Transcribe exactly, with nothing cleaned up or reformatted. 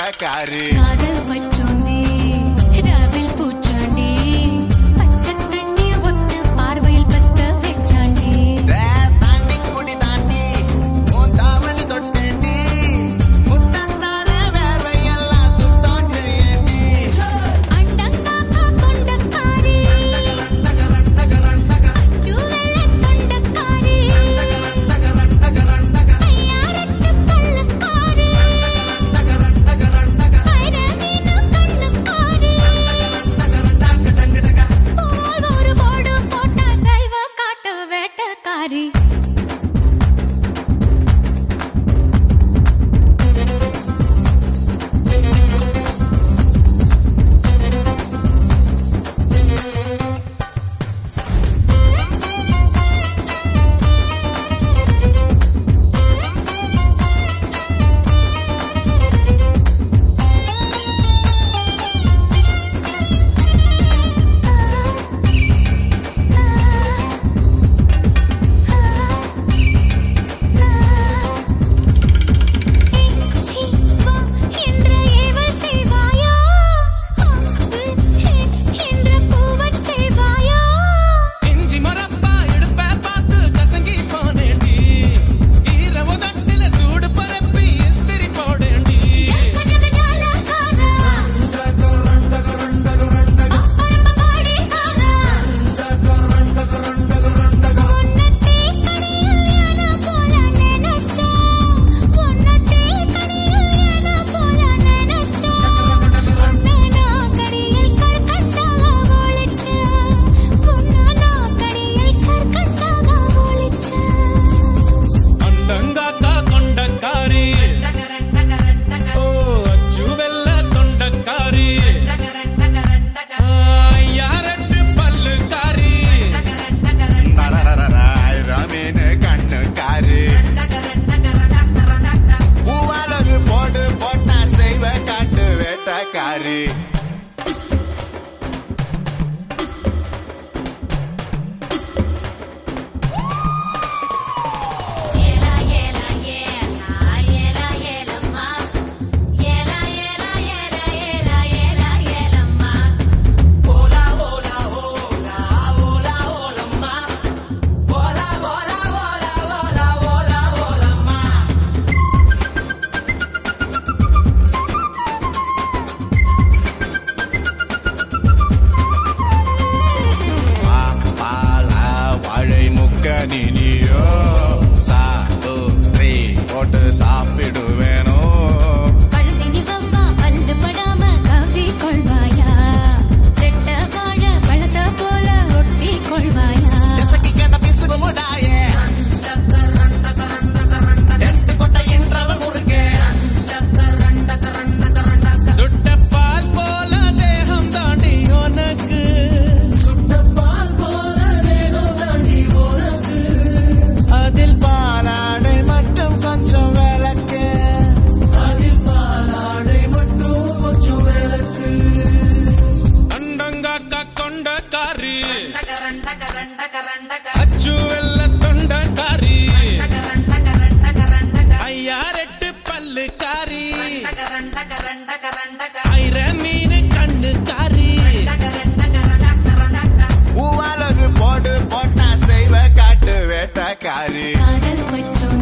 வேட்டக்காரி காதல் பச்சோந்தி ராவில் பூச்சாண்டி பச்சை தண்ணி ஒத்த பார்வையில் பத்த வெச்சாண்டி தாண்டி குடி தாண்டி உன் தாவணி தொட்டேண்டி முத்தத்தான வேர்வையெல்லாம் சுத்தம் செய்யண்டி அண்டங்காக்கா கொண்டக்காரி அச்சுவெல்ல தொண்டக்காரி ஐயாரட்டு பல்லக்காரி ஐரமீனு கண்ணுக்காரி போல் ஒரு போடு போட்டா சைவ காட்டு வேட்டக்காரி சீவா என்ற ஏவல் செய்வாயா என்ற பூவச் செய்வாயா இஞ்சி மரப்பா இடுப்ப பார்த்து கசங்கி போனேண்டி ஈரவு தட்டில சூடு பரப்பி இஸ்திரி போடேண்டி ஜக ஜாலகாரா அப்பரம்பபாடி காரா உன்னத்தே கனியல்யான போல நினைச்சா உன்னத்தே கனியல்யான போல நினைச்சா உன்னனா கடியில் கற்கண்டாக ஒளிச்சா உன்னனா கடியில் கற்கண்டாக ஒளிச்சா அண்டங்காக்கா கொண்டக்காரி ஓ அச்சுவெல்ல தொண்டக்காரி ஐயாரட்டு பல்லுக்காரி ராமீனு கண்ணுக்காரி பூவாலொரு போடு போட்டா செய்வ காட்டு வேட்டக்காரி ஏலா ஏலா ஏலா ஏலா ஏலம்மா ஏலா ஏலா ஏலா ஏலா ஏலா ஏலம்மா ஓலா ஓலா ஓலா ஓலா ஓலம்மா ஓலா ஓலா ஓலா ஓலா ஓலா ஓலம்மா பால வாழை முக்க நீனியோ சாலு த்ரீ போட்டு சாப்பிடுவேனோ பழுதினி வவ்வா பல்லு படாம கவ்வி கொள்வாயா ரெட்ட வாழ பழத்த போல ஒட்டி கொள்வாயா எசக்கி கேட்ட பிசுகு முடாயே எட்டு கொட்டை என்றவள் முறுக்கே சுட்ட பால் போல தேகம் தாண்டி உனக்கு சுட்ட பால் போல தேகம் தாண்டி உனக்கு அதில் பாலாடை மட்டும் கொஞ்சம் விளக்கு அதில் பாலாடை மட்டும் கொஞ்சம் விளக்கு அண்டங்காக்கா கொண்டக்காரி அச்சுவெல்ல தொண்டக்காரி ஐயாரெட்டு பல்லுக்காரி ஐரமீனு கண்ணுக்காரி பூவாலொரு போடு போட்டா செய்வ காட்டு வேட்டக்காரி காதல் பச்சோந்தி